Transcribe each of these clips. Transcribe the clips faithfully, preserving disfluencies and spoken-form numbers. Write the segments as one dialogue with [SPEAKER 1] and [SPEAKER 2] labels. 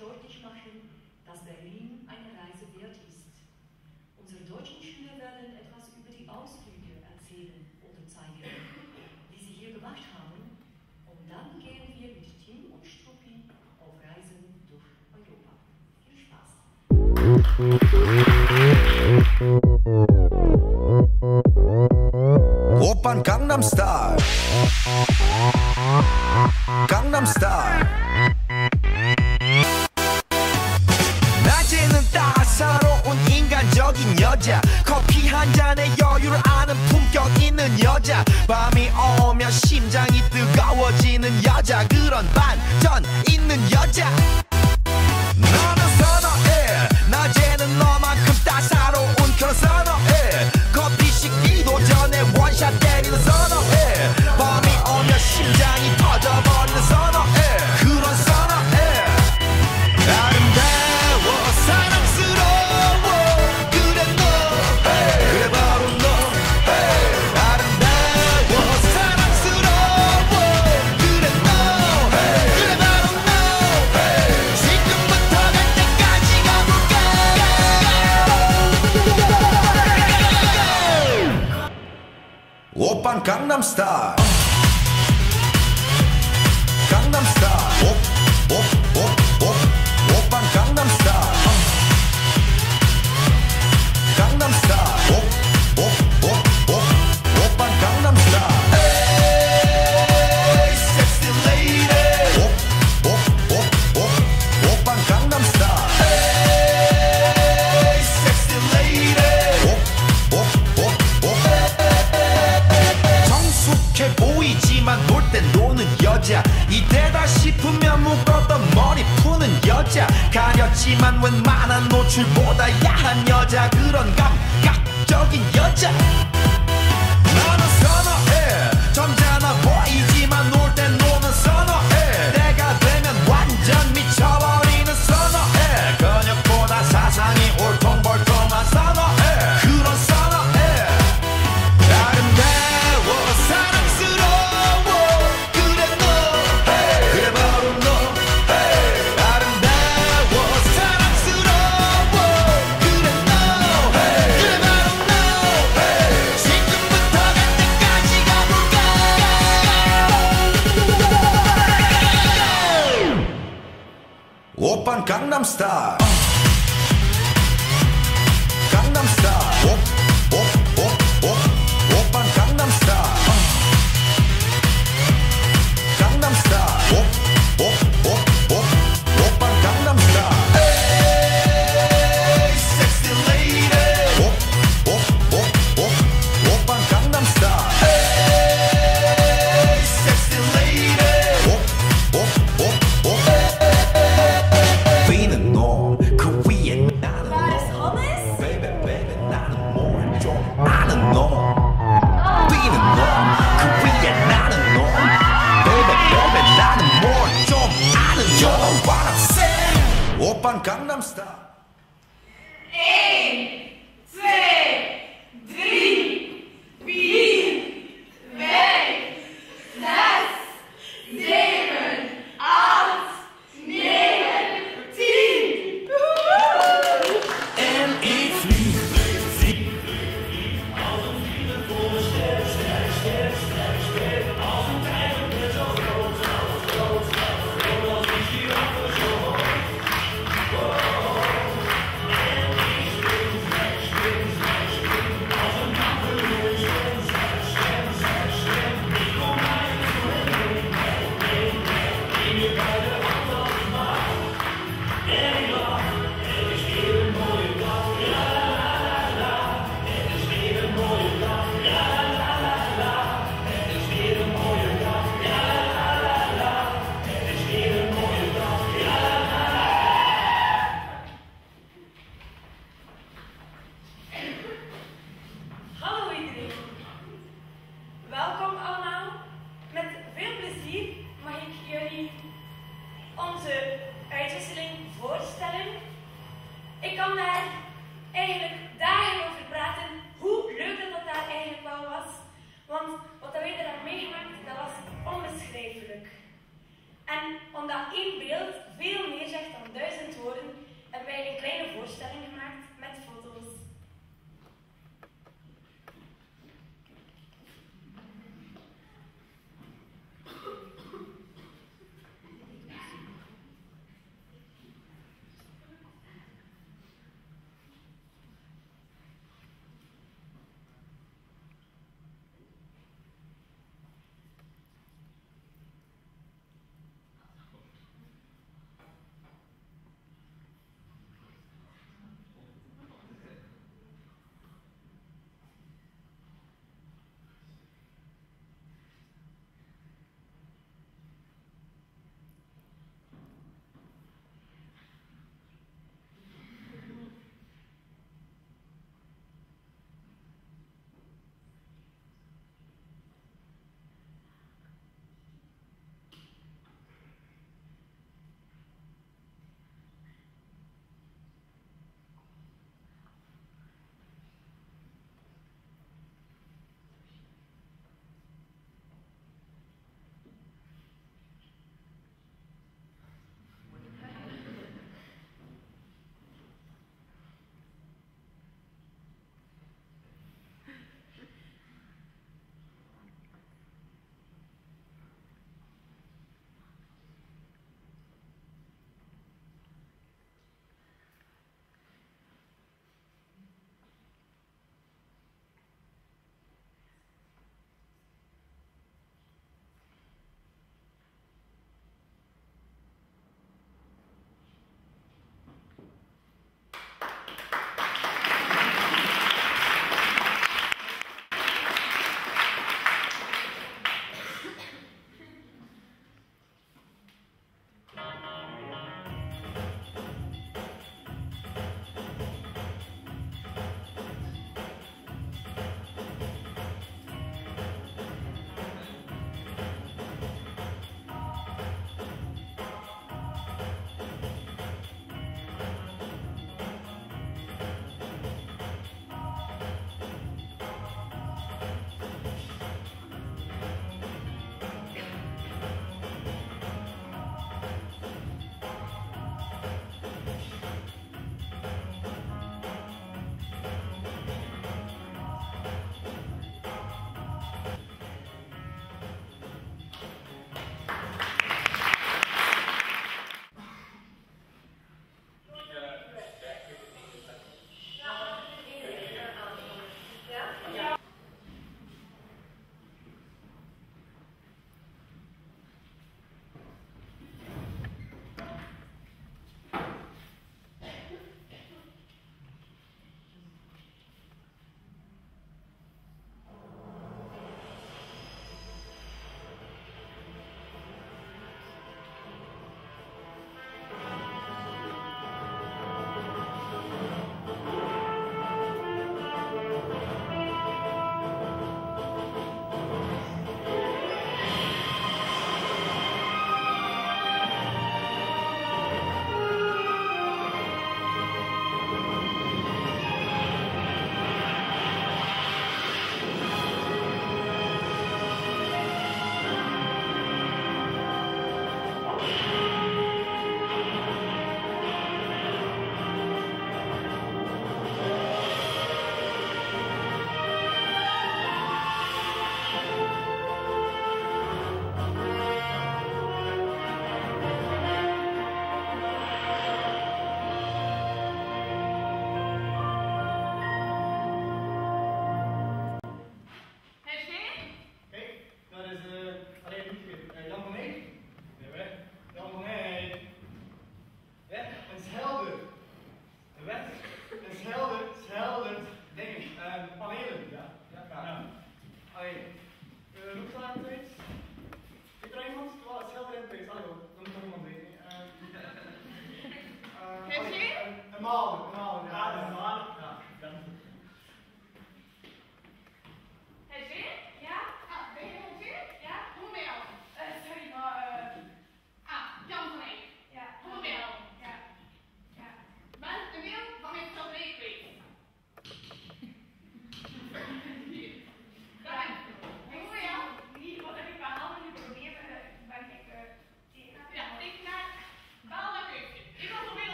[SPEAKER 1] deutlich machen, dass Berlin eine Reise wert ist. Unsere deutschen Schüler werden etwas über die Ausflüge erzählen oder zeigen, die sie hier gemacht haben. Und dann gehen wir mit Tim und Struppi auf Reisen durch Europa. Viel Spaß!
[SPEAKER 2] 오빤 강남스타일 강남스타일 낮에는 따사로운 인간적인 여자 커피 한 잔에 여유를 아는 품격 있는 여자 밤이 오면 심장이 뜨거워지는 여자 그런 반전 있는 여자 너는 선호해 낮에는 너만큼 따사로운 그런 선호해 커피 식기도 전에 원샷 때리는 선호해 밤이 오면 심장이 터져버리는 선호해 그런 선호해 아름다워 사랑스러워 그래 너 그래 바로 너 아름다워 사랑스러워 그래 너 그래 바로 너 지금부터 갈 때까지 가볼까 오빤 강남스타일 강남스타일 오, 오, 오, 오, 오빤 강남스타일 강남스타일 오, 오, 오, 오, 오빤 강남스타일 에이 섹시 레이디 오, 오, 오, 오, 오빤 강남스타일 에이 섹시 레이디 오, 오, 오, 오 성숙해 보이지만 놀 땐 노는 여자 이때다 싶으면 묶었던 머리 푸는 여자 가렸지만 웬만한 노출보다 야한 여자 그런 감각적인 여자 나는 선호해 점잖아 보이지만 놀 땐 노는 선호해 내가 되면 완전 미쳐버리는 선호해 근육보다 사상이 올통벌통한 선호해 그런 선호해 아름다워 사랑스러워 그래 너 그래 바로 너 아름다워 사랑스러워 그래 너 그래 바로 너 지금부터 갈 때까지 가볼까 오빤 강남스타일 강남스타일 오, 오, 오, 오, 오빤 강남스타일 강남스타일 오, 오, 오, 오, 오빤 강남스타일 에이 섹시 레이디 오, 오, 오, 오, 오빤 강남스타일 에이 섹시 레이디 오, 오, 오, 오 비는 놈그 위에 나는 놈 Baby baby 나는 뭘 좀 아는 놈 비는 놈그 위에 나는 놈 Baby baby 나는 뭘 좀 아는 놈 You know what I'm saying 오빤 강남스타일
[SPEAKER 3] één, twee, drie, vier, vijf, zes, zeven, acht, negen, tien.
[SPEAKER 2] en ik vlieg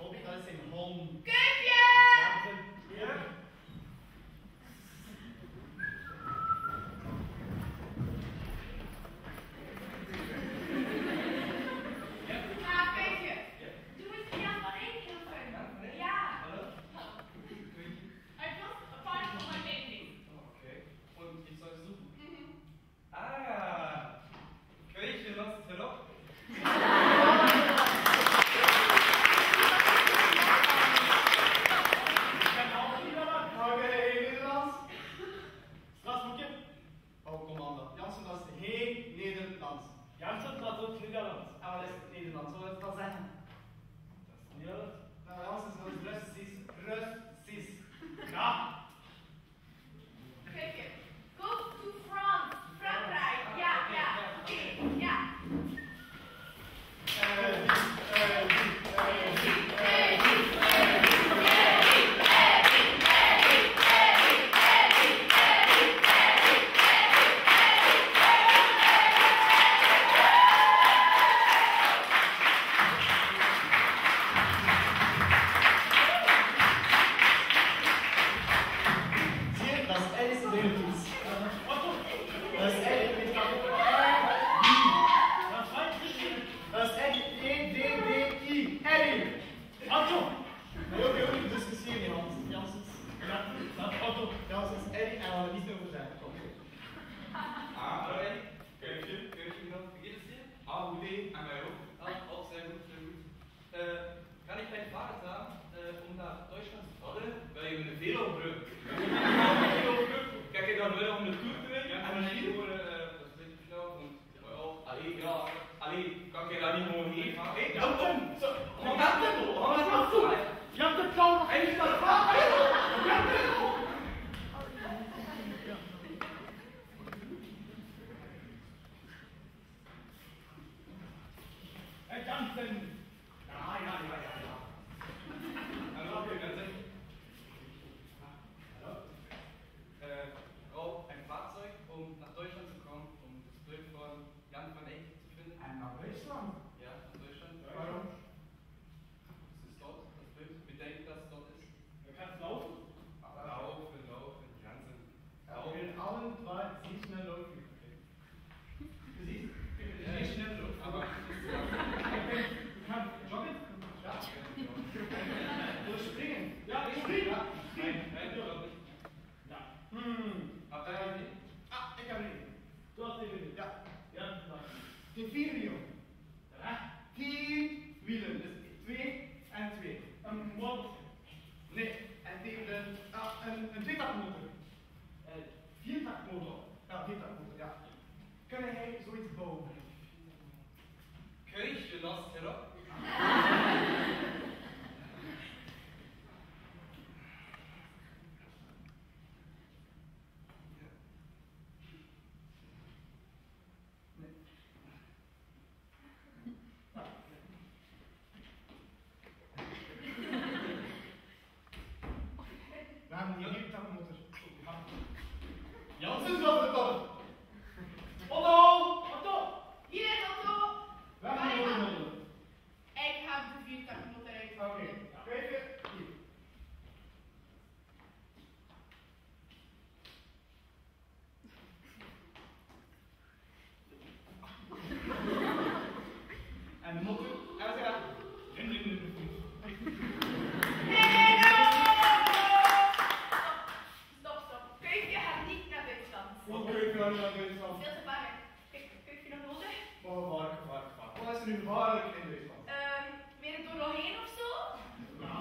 [SPEAKER 4] Hobby, dat is een home.
[SPEAKER 3] Kuifje!
[SPEAKER 4] Ja.
[SPEAKER 3] Ah, Kuifje. Du musst Jan van Eyck helfen. Ja. I just apart from my painting.
[SPEAKER 5] Okay. Und ich soll suchen. Ah, Köche, was ist erlaubt?
[SPEAKER 4] Ik ben al Nederland. Oké, Nederlands. Strasboekje. Oh, commando. Jansen, dat is heel Nederlands. Jansen, dat is ook Nederlands. Ah, wat is het Nederlands? Wat wil het wel zeggen? Dat is Nederlands. Nou, Jansen, dat is Russisch. Russisch. Ja.
[SPEAKER 3] Kuifje. Go to France. Frankrijk. Ja, ja. Ja.
[SPEAKER 4] Eh, die, eh, die, eh, die, eh, die. Zie je, dat is Alice Deeltoets. Dat is Alice met dat is echt E D D I. Eddie. Otto. Nee, oké, oké, discussie niet, Hans. Janssens. Ja, dat Otto. Janssens, Eddie, en we gaan er niet over zeggen. Kom.
[SPEAKER 5] Ah, alright. Köche, Köche noch. Wie geht es dir? Ah, gut, an mir auch. Ah, auch sehr gut, sehr gut. Äh, kann ich deinen Vater sagen, äh, um nach Deutschland zu fahren? Weil ich eine Velobrücke. Velobrücke. Kijk je dan wel om de tour te rijden? Ja, en hier worden, äh, das ist wirklich schlau. Und auch, allee, ja, allee, kan je daar niet gewoon heen gaan? Hé, Jansen! Wat gaat dit doen? Wat gaat dit doen?
[SPEAKER 4] Janssen, kan nog even naar de vraag. Janssen! Hey, Janssen! Ja, ja, ja, ja, ja.
[SPEAKER 5] Hallo, Jansen.
[SPEAKER 4] Hallo?
[SPEAKER 5] Äh, braucht ein Fahrzeug, um nach Deutschland zu kommen, um das Bild von Jan van Eyck zu finden.
[SPEAKER 4] En naar Duitsland?
[SPEAKER 5] Ja, nach Deutschland.
[SPEAKER 4] Waarom?
[SPEAKER 5] Das ist dort, das Bild. Wir denken, dass es dort ist.
[SPEAKER 4] Je gaat lopen.
[SPEAKER 5] Laufen, laufen, Jansen.
[SPEAKER 4] Ja, we willen allen zwei sehr schnell laufen. Du siehst, wir können sehr schnell laufen.
[SPEAKER 5] Aber
[SPEAKER 4] Ich kann joggen. Ja. Oder springen. Ja, springen. Ja,
[SPEAKER 5] nein,
[SPEAKER 4] springen.
[SPEAKER 5] nein, ich glaube nicht.
[SPEAKER 4] Ja. Hm.
[SPEAKER 5] Habt ihr eine Idee?
[SPEAKER 4] Ah, ik heb er één.
[SPEAKER 6] Du hast die Wille.
[SPEAKER 4] Ja.
[SPEAKER 6] Ja, sag.
[SPEAKER 4] De vierwiel.
[SPEAKER 6] Ja?
[SPEAKER 4] Vier wielen. Dus twee en twee.
[SPEAKER 6] Een motor.
[SPEAKER 4] Nee, en tegen de, ah, een, een tweetakmotor.
[SPEAKER 6] Eh,
[SPEAKER 4] Viertakmotor. Ja, viertakmotor, ja. Kunnen hij zoiets bouwen?
[SPEAKER 5] Köche, los, herab.
[SPEAKER 4] We hebben hier viertakmotor. Janssen is op de top. Otto! Otto!
[SPEAKER 3] Hier is Otto.
[SPEAKER 4] We hebben
[SPEAKER 3] Waar
[SPEAKER 4] hier
[SPEAKER 3] is
[SPEAKER 4] ook
[SPEAKER 3] Otto?
[SPEAKER 4] een
[SPEAKER 3] Ik heb de viertakmotor uit.
[SPEAKER 4] Oké, kijk hier. En de motor, en we zeggen, rin, rin, rin, rin.
[SPEAKER 3] Nee, no! Stop, stop. Kuifje gaat niet naar Duitsland.
[SPEAKER 4] Wat kun je nou naar Duitsland?
[SPEAKER 3] Veel te gevaarlijk. Kijk, Kuifje nog nodig?
[SPEAKER 4] Oh, gevaarlijk, gevaarlijk, gevaarlijk. Wat is er nu gevaarlijk in Duitsland?
[SPEAKER 3] Ehm, meer er door nog heen of zo?
[SPEAKER 4] Ja,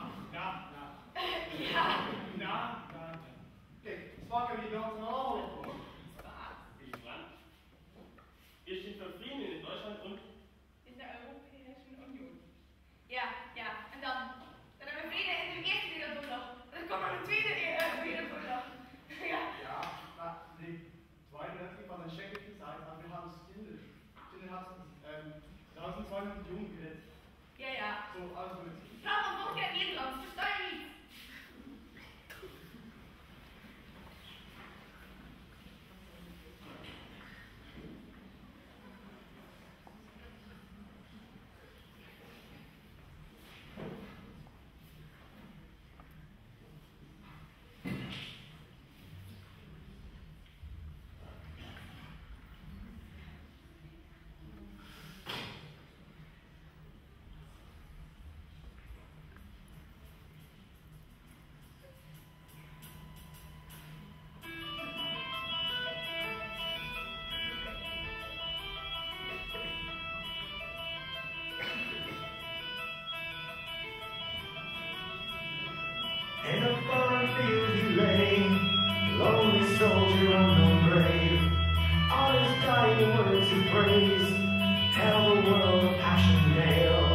[SPEAKER 2] In a foreign field he lay, lonely soldier on no grave. All his dying words he praised, tell the world of Passchendaele.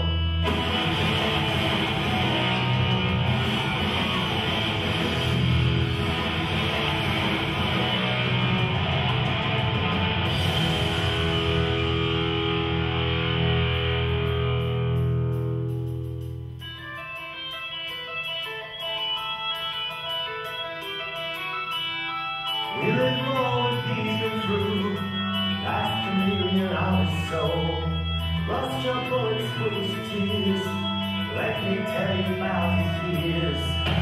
[SPEAKER 2] We live more in peace and through last communion of his soul. Lost your bullets, squeezed tears. Let me tell you about his years.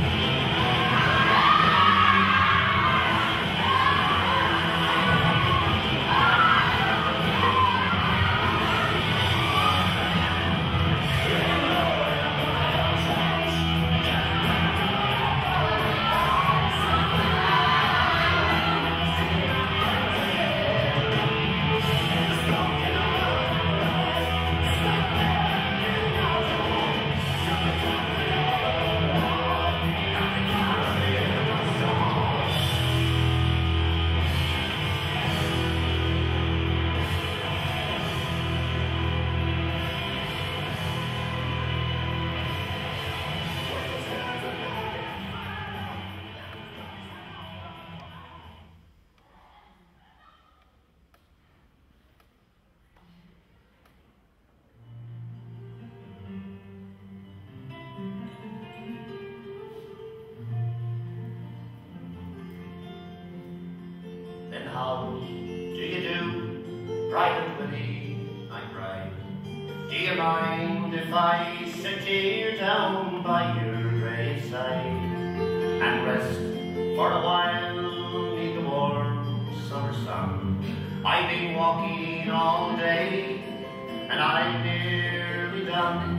[SPEAKER 7] Then how do you do, Private Willie, I cried. Do you mind if I sit here down by your graveside and rest for a while neath the warm summer sun? I've been walking all day and I'm nearly done.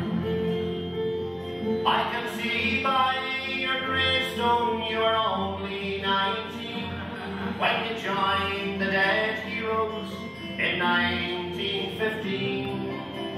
[SPEAKER 7] I can see by your gravestone you are only nineteen when you joined the dead heroes in nineteen fifteen.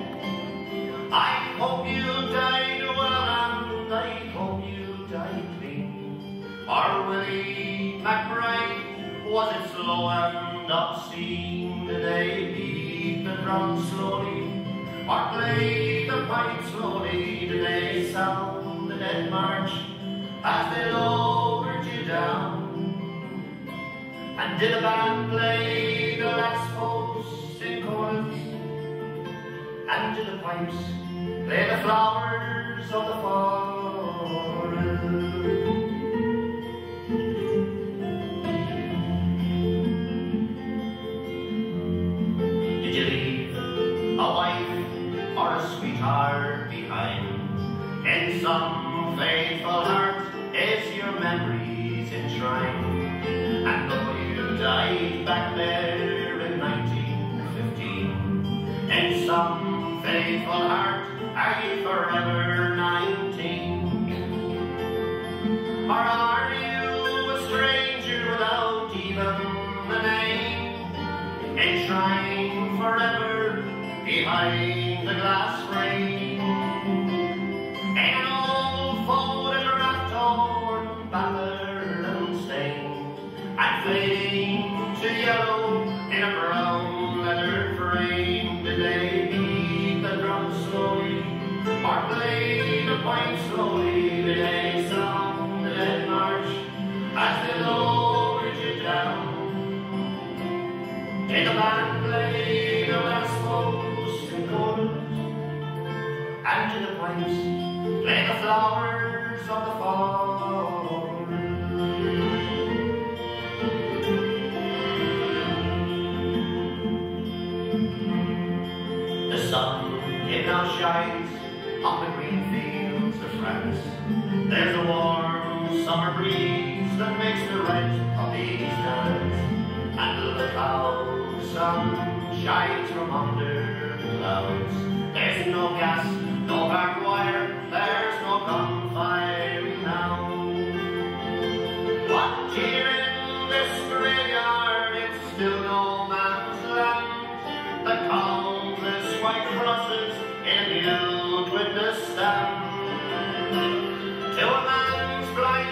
[SPEAKER 7] I hope you died well and I hope you died clean. Or Willie McBride, was it slow and obscene? Did they beat the drum slowly or play the pipe slowly? Did they sound the dead march as they lowered you down? And did the band play the last post in chorus? And did the pipes play the flowers of the forest? Did you leave a wife or a sweetheart behind? In some faithful heart is your memories enshrined. And though you died back there in nineteen fifteen, in some faithful heart are you forever nineteen? Or are you a stranger without even a name, enshrined forever behind the glass frame? In an old photograph torn, battered and stained, and fading to yellow in a brown leather frame. Did they beat the drum slowly or play the pipe slowly? Did they sound the dead march as they lowered you down? Did the band play the last post in chorus? And did the pipes play the flowers of the forest? The sun, it now shines on the green fields of France. There's a warm summer breeze that makes the red poppies dance. And look how the sun shines from under the clouds. There's no gas, no barbed wire, there's no gunfire now. What here in this graveyard, it's still no man's land. The countless white crosses in a mute witness stand to a man's blind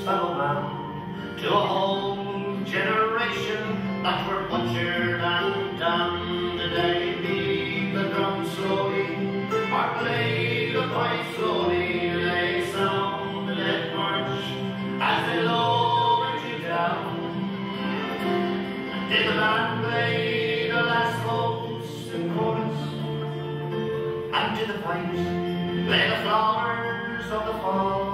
[SPEAKER 7] fellow man, to a whole generation that were butchered and done. Today beat the drum slowly, or play the pipe slowly, they sound the dead march as they lowered you down. And did the band play the last hopes in chorus, and did the pipes play the flowers of the fall?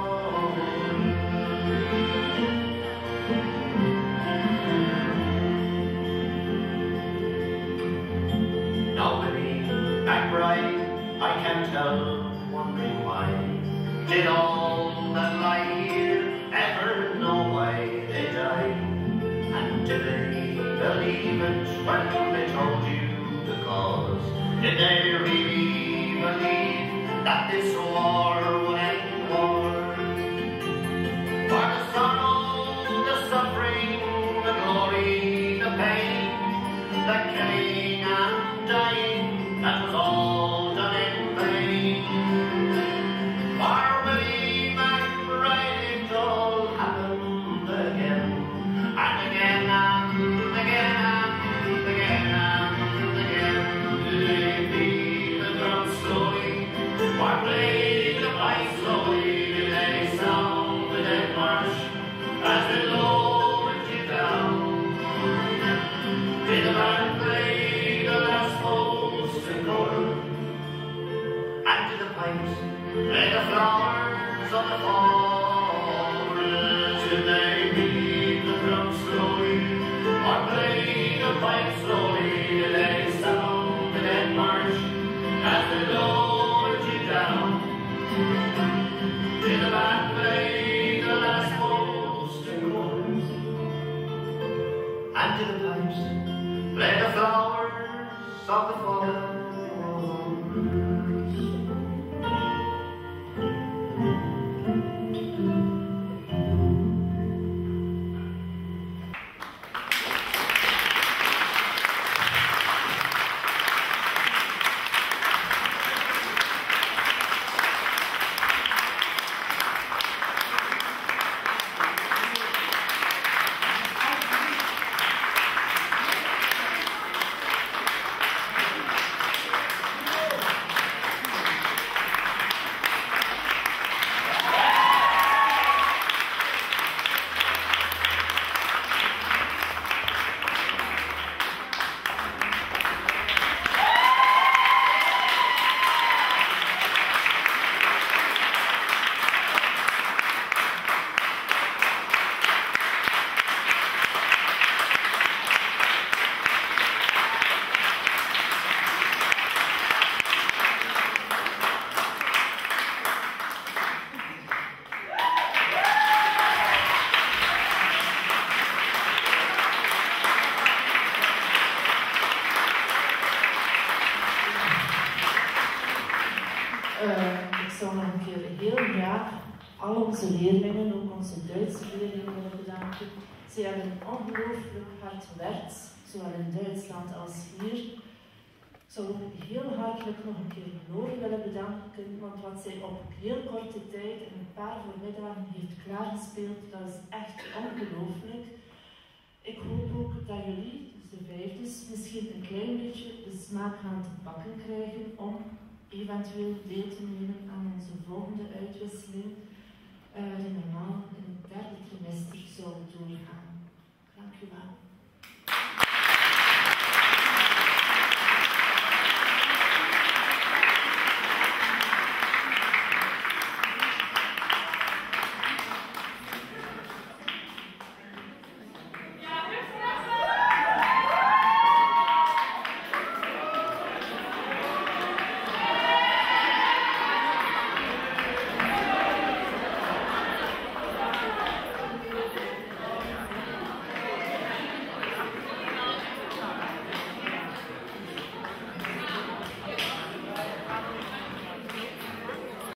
[SPEAKER 7] Nobody back right, I can't tell, wondering why. Did all that lie here ever know why they died? And did they believe it when they told you the cause? Did they really believe that this war would end war? For the sorrow, the suffering, the glory, the pain, the killing and dying, that was all done in vain. For Willie McBride, it all happened again, and again, and again, and again, and again. They beat the drum slowly, or play the pipe slowly, they sound the dead march as they lowered you down. Did the band play the last post and chorus, and did the pipes play the flowers on the floor? Did they beat the drum slowly, or play the pipe slowly, did they sound the dead march as they lowered you down? Did the band play the last post and chorus, and did the pipes play the flowers of the fall?
[SPEAKER 8] Uh, ik zou nog een keer heel graag al onze leerlingen, ook onze Duitse leerlingen, willen bedanken. Ze hebben ongelooflijk hard gewerkt, zowel in Duitsland als hier. Ik zou ook heel hartelijk nog een keer Noor willen bedanken, want wat zij op heel korte tijd in een paar voormiddagen heeft klaargespeeld, dat is echt ongelooflijk. Ik hoop ook dat jullie, dus de vijfdes, misschien een klein beetje de smaak gaan te pakken krijgen om eventueel deel te nemen aan